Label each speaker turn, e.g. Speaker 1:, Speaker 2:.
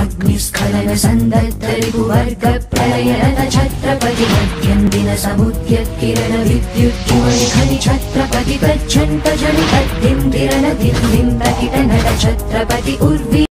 Speaker 1: अग्निस्खलन सन्दत्तरिपुवर्ग प्रलयनत छत्रपति मध्यन्दिन समुद्यत्किरण विद्युज्ज्वलि खनि छत्रपति तज्जन्त जनितद्दिन्दिरन दिन्दिन्त किटनट छत्रपति उर्वि